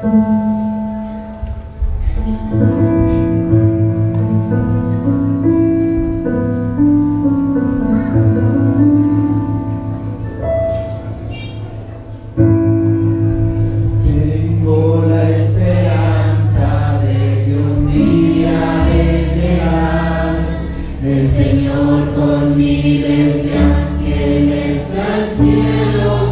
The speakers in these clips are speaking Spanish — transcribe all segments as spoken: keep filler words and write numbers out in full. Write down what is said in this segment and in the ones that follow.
Tengo la esperanza de que un día de llegar el Señor con miles de ángeles al cielo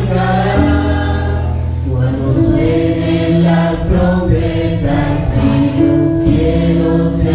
surcará. Cuando suenen las trompetas y los cielos se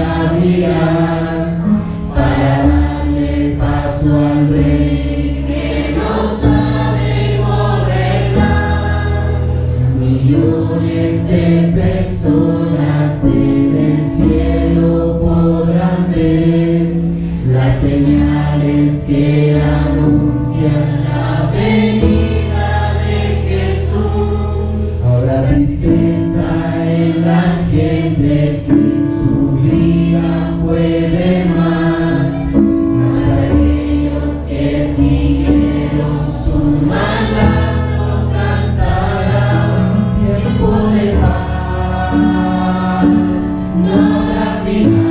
abrirán para darle paso al Rey que nos ha de gobernar. Millones de personas en el cielo podrán ver las señales que anuncian la venida de Jesús. Habrá tristeza en las gentes y su vida fue de mal, mas aquellos que siguieron su mandato cantarán tiempo de paz, no habrá final.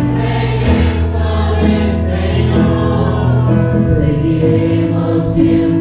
Siempre